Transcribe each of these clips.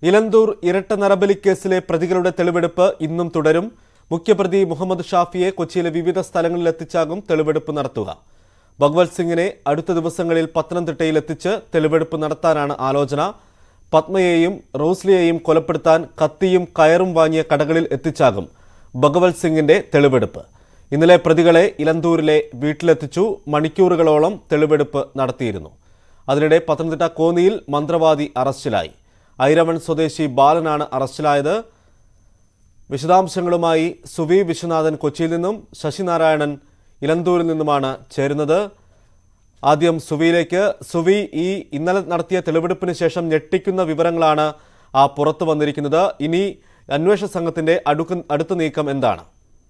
ഇലന്തൂർ ഇരട്ട നരബലി കേസിലെ പ്രതികളുടെ തെളിവെടുപ്പ് ഇന്നും തുടരും. മുഖ്യപ്രതി മുഹമ്മദ് ഷാഫിയെ കൊച്ചിയിലെ വിവിധ സ്ഥലങ്ങളിൽ എത്തിച്ചാകും തെളിവെടുപ്പ് നടത്തുക. ഭഗവൽസിംഗിനെ അടുത്ത ദിവസങ്ങളിൽ പത്തനംതിട്ടയിൽ എത്തിച്ച് തെളിവെടുപ്പ് നടത്താനാണ് ആലോചന. പത്മയെയും റോസ്ലിയെയും കൊലപ്പെടുത്താൻ കത്തിയും കയറും വാങ്ങിയ കടകളിൽ എത്തിച്ചാകും ഭഗവൽസിംഗിന്റെ തെളിവെടുപ്പ്. ഇന്നലെ പ്രതികളെ ഇലന്തൂരിലെ വീട്ടിലെത്തിച്ചു. മണിക്കൂറുകളോളം തെളിവെടുപ്പ് നടത്തിയിരുന്നു. അതിനിടെ പത്തനംതിട്ട കോന്നിയിൽ മന്ത്രവാദി അറസ്റ്റിലായി. ഐരവൺ സ്വദേശി ബാലനാണ് അറസ്റ്റിലായത്. വിശദാംശങ്ങളുമായി സുവി വിശ്വനാഥൻ കൊച്ചിയിൽ നിന്നും ശശിനാരായണൻ ഇലന്തൂരിൽ നിന്നുമാണ് ചേരുന്നത്. ആദ്യം സുവിയിലേക്ക്. സുവി, ഈ ഇന്നലെ നടത്തിയ തെളിവെടുപ്പിന് ശേഷം ഞെട്ടിക്കുന്ന വിവരങ്ങളാണ് പുറത്തു വന്നിരിക്കുന്നത്. ഇനി അന്വേഷണ സംഘത്തിന്റെ അടുത്ത നീക്കം എന്താണ്?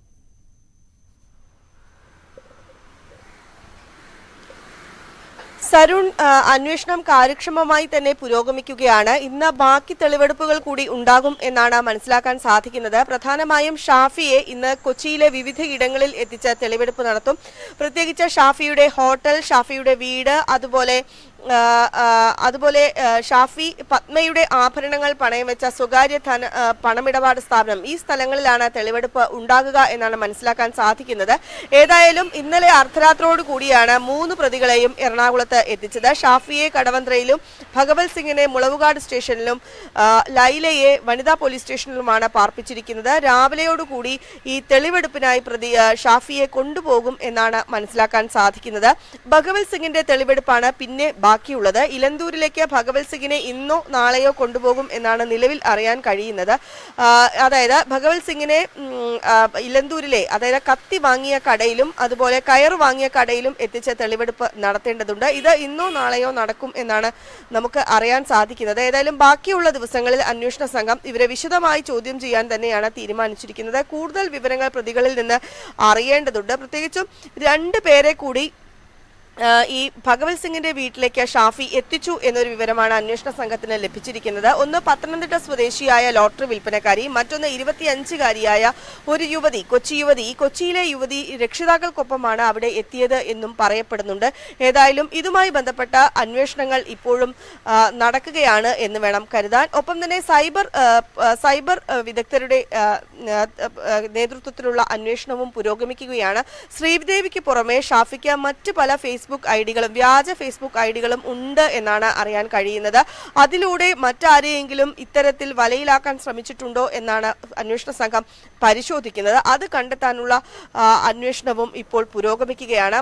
സരുൺ, അന്വേഷണം കാര്യക്ഷമമായി തന്നെ പുരോഗമിക്കുകയാണ്. ഇന്ന് ബാക്കി തെളിവെടുപ്പുകൾ കൂടി ഉണ്ടാകും എന്നാണ് മനസ്സിലാക്കാൻ സാധിക്കുന്നത്. പ്രധാനമായും ഷാഫിയെ ഇന്ന് കൊച്ചിയിലെ വിവിധ ഇടങ്ങളിൽ എത്തിച്ച് തെളിവെടുപ്പ് നടത്തും. പ്രത്യേകിച്ച് ഷാഫിയുടെ ഹോട്ടൽ, ഷാഫിയുടെ വീട്, അതുപോലെ ഷാഫി പത്മയുടെ ആഭരണങ്ങൾ പണയം വെച്ച സ്വകാര്യ പണമിടപാട് സ്ഥാപനം, ഈ സ്ഥലങ്ങളിലാണ് തെളിവെടുപ്പ് ഉണ്ടാകുക എന്നാണ് മനസ്സിലാക്കാൻ സാധിക്കുന്നത്. ഏതായാലും ഇന്നലെ അർദ്ധരാത്രിയോട് കൂടിയാണ് 3 പ്രതികളെയും എറണാകുളത്ത് എത്തിച്ചത്. ഷാഫിയെ കടവന്ത്രയിലും ഭഗവൽസിംഗിനെ മുളവുകാട് സ്റ്റേഷനിലും ലൈലയെ വനിതാ പോലീസ് സ്റ്റേഷനിലുമാണ് പാർപ്പിച്ചിരിക്കുന്നത്. രാവിലെയോടുകൂടി ഈ തെളിവെടുപ്പിനായി ഷാഫിയെ കൊണ്ടുപോകും എന്നാണ് മനസ്സിലാക്കാൻ സാധിക്കുന്നത്. ഭഗവൽസിംഗിന്റെ തെളിവെടുപ്പാണ് പിന്നെ ബാക്കിയുള്ളത്. ഇലന്തൂരിലേക്ക് ഭഗവൽസിംഗിനെ ഇന്നോ നാളെയോ കൊണ്ടുപോകും എന്നാണ് നിലവിൽ അറിയാൻ കഴിയുന്നത്. അതായത് ഭഗവൽസിംഗിനെ ഇലന്തൂരിലെ, അതായത് കത്തി വാങ്ങിയ കടയിലും അതുപോലെ കയർ വാങ്ങിയ കടയിലും എത്തിച്ച് തെളിവെടുപ്പ് നടത്തേണ്ടതുണ്ട്. ഇത് ഇന്നോ നാളെയോ നടക്കും എന്നാണ് നമുക്ക് അറിയാൻ സാധിക്കുന്നത്. ഏതായാലും ബാക്കിയുള്ള ദിവസങ്ങളിൽ അന്വേഷണ സംഘം ഇവരെ വിശദമായി ചോദ്യം ചെയ്യാൻ തന്നെയാണ് തീരുമാനിച്ചിരിക്കുന്നത്. കൂടുതൽ വിവരങ്ങൾ പ്രതികളിൽ നിന്ന് അറിയേണ്ടതുണ്ട്. പ്രത്യേകിച്ചും 2 പേരെ കൂടി ഈ ഭഗവൽസിംഗിന്റെ വീട്ടിലേക്ക് ഷാഫി എത്തിച്ചു എന്നൊരു വിവരമാണ് അന്വേഷണ സംഘത്തിന് ലഭിച്ചിരിക്കുന്നത്. ഒന്ന് പത്തനംതിട്ട സ്വദേശിയായ ലോട്ടറി വിൽപ്പനക്കാരി, മറ്റൊന്ന് 25-കാരിയായ ഒരു യുവതി, കൊച്ചി യുവതി. ഈ കൊച്ചിയിലെ യുവതി രക്ഷിതാക്കൾക്കൊപ്പമാണ് അവിടെ എത്തിയത് എന്നും പറയപ്പെടുന്നുണ്ട്. ഏതായാലും ഇതുമായി ബന്ധപ്പെട്ട അന്വേഷണങ്ങൾ ഇപ്പോഴും നടക്കുകയാണ് എന്ന് വേണം കരുതാൻ. ഒപ്പം തന്നെ സൈബർ വിദഗ്ധരുടെ നേതൃത്വത്തിലുള്ള അന്വേഷണവും പുരോഗമിക്കുകയാണ്. ശ്രീദേവിക്ക് പുറമെ ഷാഫിക്ക് മറ്റ് പല ഫേസ്ബുക്ക് ഐഡികളും, വ്യാജ ഫേസ്ബുക്ക് ഐഡികളും ഉണ്ട് എന്നാണ് അറിയാൻ കഴിയുന്നത്. അതിലൂടെ മറ്റാരെയെങ്കിലും ഇത്തരത്തിൽ വലയിലാക്കാൻ ശ്രമിച്ചിട്ടുണ്ടോ എന്നാണ് അന്വേഷണ സംഘം പരിശോധിക്കുന്നത്. അത് കണ്ടെത്താനുള്ള അന്വേഷണവും ഇപ്പോൾ പുരോഗമിക്കുകയാണ്.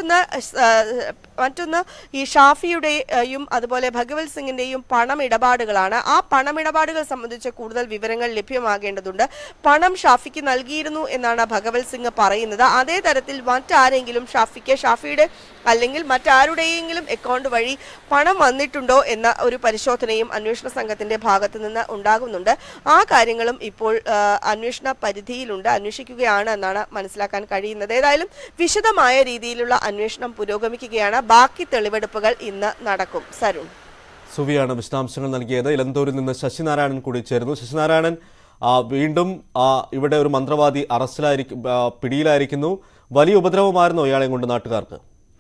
മറ്റൊന്ന് ഈ ഷാഫിയുടെയും അതുപോലെ ഭഗവൽസിംഗിന്റെയും പണമിടപാടുകളാണ്. ആ പണമിടപാടുകൾ സംബന്ധിച്ച് കൂടുതൽ വിവരങ്ങൾ ലഭ്യമാകേണ്ടതുണ്ട്. പണം ഷാഫിക്ക് നൽകിയിരുന്നു എന്നാണ് ഭഗവൽസിംഗ് പറയുന്നത്. അതേ തരത്തിൽ മറ്റാരെങ്കിലും ഷാഫിയുടെ അല്ലെങ്കിൽ മറ്റാരുടെയെങ്കിലും അക്കൗണ്ട് വഴി പണം വന്നിട്ടുണ്ടോ എന്ന ഒരു പരിശോധനയും അന്വേഷണ സംഘത്തിന്റെ ഭാഗത്തു നിന്ന് ഉണ്ടാകുന്നുണ്ട്. ആ കാര്യങ്ങളും ഇപ്പോൾ അന്വേഷണ പരിധിയിലുണ്ട്, അന്വേഷിക്കുകയാണ് എന്നാണ് മനസ്സിലാക്കാൻ കഴിയുന്നത്. ഏതായാലും വിശദമായ രീതിയിലുള്ള അന്വേഷണം പുരോഗമിക്കുകയാണ്. ബാക്കി തെളിവെടുപ്പുകൾ ഇന്ന് നടക്കും. സരുൺ, സുവിയാണ് വിശദാംശങ്ങൾ നൽകിയത്. ഇലന്തൂരിൽ നിന്ന് ശശിനാരായണൻ കൂടി ചേരുന്നു. ശശിനാരായണൻ, വീണ്ടും ഇവിടെ ഒരു മന്ത്രവാദി പിടിയിലായിരിക്കുന്നു. വലിയ ഉപദ്രവമായിരുന്നോ ഇയാളെയും കൊണ്ട് നാട്ടുകാർക്ക്?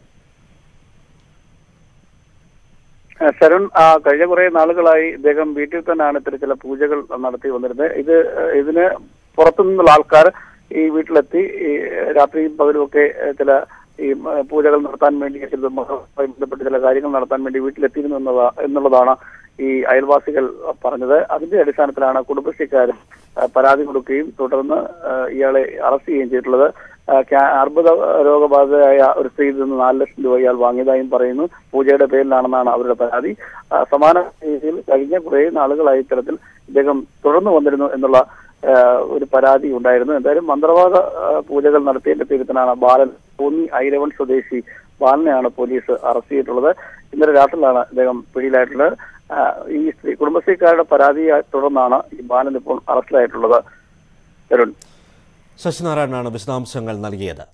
ശരൺ, കഴിഞ്ഞ കുറെ നാളുകളായി ഇദ്ദേഹം വീട്ടിൽ തന്നെയാണ് ഇത്തരം ചില പൂജകൾ നടത്തി വന്നിരുന്നത്. ഇതിന് പുറത്തുനിന്നുള്ള ആൾക്കാർ ഈ വീട്ടിലെത്തി രാത്രിയും പകലും ഒക്കെ ചില ഈ പൂജകൾ നടത്താൻ വേണ്ടി, ബന്ധപ്പെട്ട് ചില കാര്യങ്ങൾ നടത്താൻ വേണ്ടി വീട്ടിലെത്തിയിരുന്നു എന്നുള്ളതാണ് ഈ അയൽവാസികൾ പറഞ്ഞത്. അതിന്റെ അടിസ്ഥാനത്തിലാണ് കുടുംബശ്രീക്കാർ പരാതി കൊടുക്കുകയും തുടർന്ന് ഇയാളെ അറസ്റ്റ് ചെയ്യുകയും ചെയ്തിട്ടുള്ളത്. അർബുദ രോഗബാധിതയായ ഒരു സ്ത്രീയിൽ നിന്ന് 4 ലക്ഷം രൂപ ഇയാൾ വാങ്ങിയതായും പറയുന്നു. പൂജയുടെ പേരിലാണെന്നാണ് അവരുടെ പരാതി. സമാന രീതിയിൽ കഴിഞ്ഞ കുറെ നാളുകളായി ഇത്തരത്തിൽ ഇദ്ദേഹം തുടർന്നു വന്നിരുന്നു എന്നുള്ള ഒരു പരാതി ഉണ്ടായിരുന്നു. എന്തായാലും മന്ത്രവാദ പൂജകൾ നടത്തിയതിന്റെ പേരിൽ തന്നെയാണ് ബാലൻ, കോന്നി ഐരവൺ സ്വദേശി ബാലനെയാണ് പോലീസ് അറസ്റ്റ് ചെയ്തിട്ടുള്ളത്. ഇന്നലെ രാത്രിയിലാണ് അദ്ദേഹം പിടിയിലായിട്ടുള്ളത്. ഈ കുടുംബശ്രീക്കാരുടെ പരാതിയെ തുടർന്നാണ് ഈ ബാലൻ ഇപ്പോൾ അറസ്റ്റിലായിട്ടുള്ളത്. ശശിനാരായണനാണ് വിശദാംശങ്ങൾ നൽകിയത്.